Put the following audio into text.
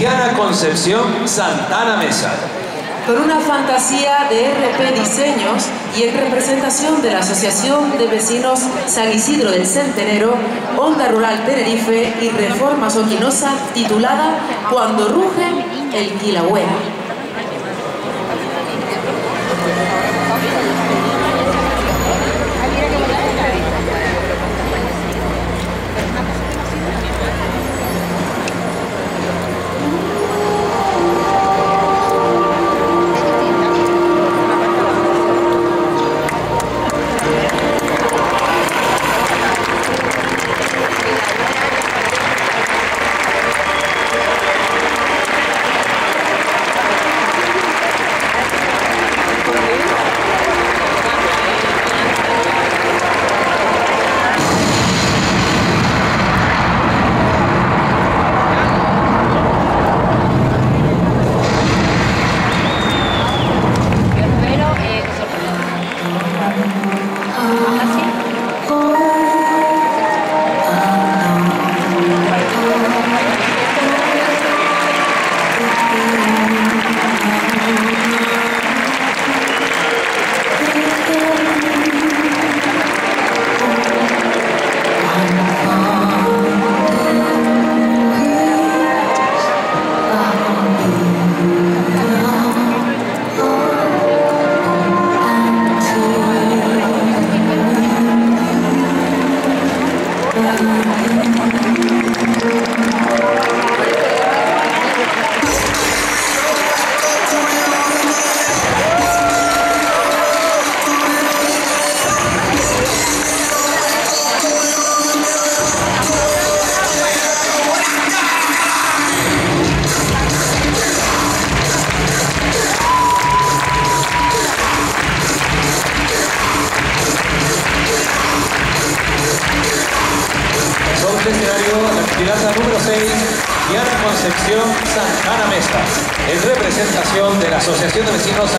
Diana Concepción Santana Mesa. Con una fantasía de RP Diseños y en representación de la Asociación de Vecinos San Isidro del Centenero, Onda Rural Tenerife y Reforma Soquinosa, titulada Cuando ruge el Quilagüera. La actividad número 6, Diana Concepción Santana Mesa, en representación de la Asociación de Vecinos